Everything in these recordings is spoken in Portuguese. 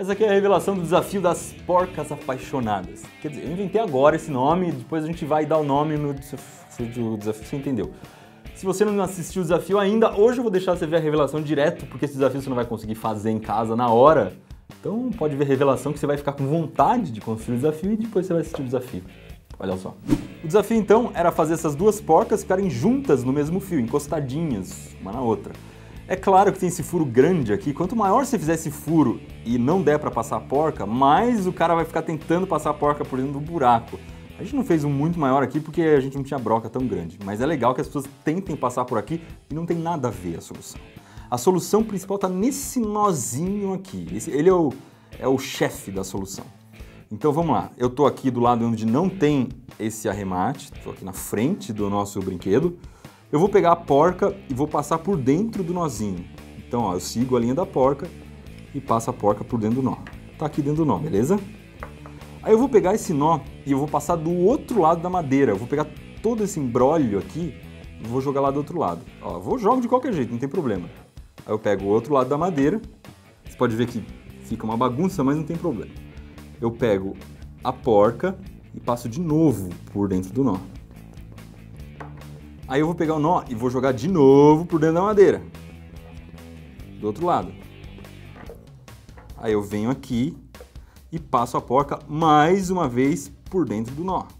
Essa aqui é a revelação do desafio das porcas apaixonadas. Quer dizer, eu inventei agora esse nome, depois a gente vai dar o nome no desafio, você entendeu. Se você não assistiu o desafio ainda, hoje eu vou deixar você ver a revelação direto, porque esse desafio você não vai conseguir fazer em casa na hora. Então pode ver a revelação que você vai ficar com vontade de construir o desafio e depois você vai assistir o desafio. Olha só. O desafio então era fazer essas duas porcas ficarem juntas no mesmo fio, encostadinhas uma na outra. É claro que tem esse furo grande aqui, quanto maior você fizer esse furo e não der para passar a porca, mais o cara vai ficar tentando passar a porca por dentro do buraco. A gente não fez um muito maior aqui porque a gente não tinha broca tão grande, mas é legal que as pessoas tentem passar por aqui e não tem nada a ver a solução. A solução principal está nesse nozinho aqui, ele é o chefe da solução. Então vamos lá, eu estou aqui do lado onde não tem esse arremate, estou aqui na frente do nosso brinquedo. Eu vou pegar a porca e vou passar por dentro do nozinho. Então ó, eu sigo a linha da porca e passo a porca por dentro do nó. Tá aqui dentro do nó, beleza? Aí eu vou pegar esse nó e eu vou passar do outro lado da madeira. Eu vou pegar todo esse embrólio aqui e vou jogar lá do outro lado. Ó, vou jogar de qualquer jeito, não tem problema. Aí eu pego o outro lado da madeira. Você pode ver que fica uma bagunça, mas não tem problema. Eu pego a porca e passo de novo por dentro do nó. Aí eu vou pegar o nó e vou jogar de novo por dentro da madeira. Do outro lado. Aí eu venho aqui e passo a porca mais uma vez por dentro do nó.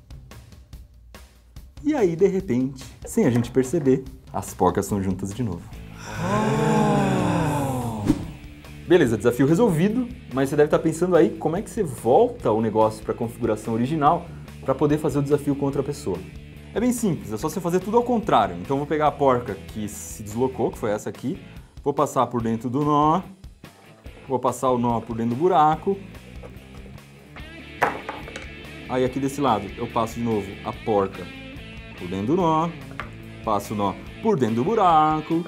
E aí, de repente, sem a gente perceber, as porcas estão juntas de novo. Beleza, desafio resolvido, mas você deve estar pensando aí como é que você volta o negócio para a configuração original para poder fazer o desafio com outra pessoa. É bem simples, é só você fazer tudo ao contrário. Então eu vou pegar a porca que se deslocou, que foi essa aqui, vou passar por dentro do nó, vou passar o nó por dentro do buraco. Aí aqui desse lado eu passo de novo a porca por dentro do nó, passo o nó por dentro do buraco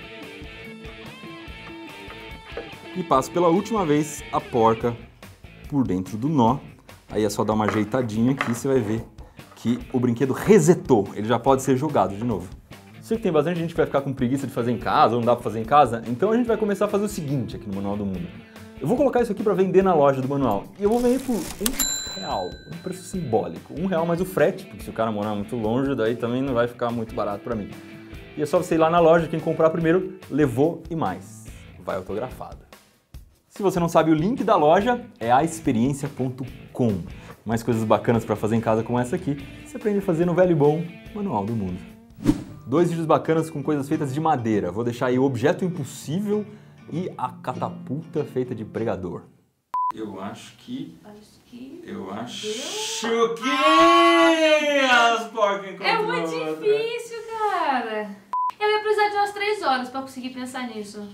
e passo pela última vez a porca por dentro do nó. Aí é só dar uma ajeitadinha aqui, você vai ver que o brinquedo resetou, ele já pode ser jogado de novo. Sei que tem bastante gente que vai ficar com preguiça de fazer em casa, ou não dá pra fazer em casa, então a gente vai começar a fazer o seguinte aqui no Manual do Mundo. Eu vou colocar isso aqui para vender na loja do manual e eu vou vender por R$1, um preço simbólico. R$1 mais o frete, porque se o cara morar muito longe, daí também não vai ficar muito barato para mim. E é só você ir lá na loja, quem comprar primeiro, levou e mais. Vai autografado. Se você não sabe, o link da loja é aexperiencia.com. Mais coisas bacanas para fazer em casa como essa aqui, você aprende a fazer no velho e bom Manual do Mundo. 2 vídeos bacanas com coisas feitas de madeira. Vou deixar aí o objeto impossível e a catapulta feita de pregador. Eu acho que as porcas encontrou. É muito difícil, cara. Eu ia precisar de umas 3 horas pra conseguir pensar nisso.